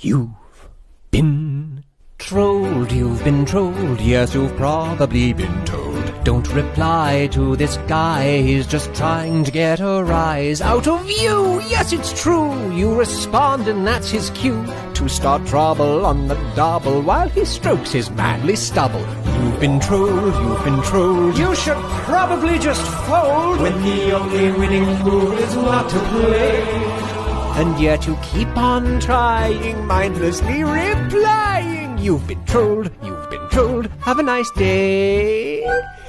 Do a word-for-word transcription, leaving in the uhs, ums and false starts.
You've been trolled, you've been trolled, yes, you've probably been told. Don't reply to this guy, he's just trying to get a rise out of you. Yes, it's true, you respond and that's his cue to start trouble on the double while he strokes his manly stubble. You've been trolled, you've been trolled, you should probably just fold when the only winning move is not to play. And yet you keep on trying, mindlessly replying. You've been trolled, you've been trolled, have a nice day.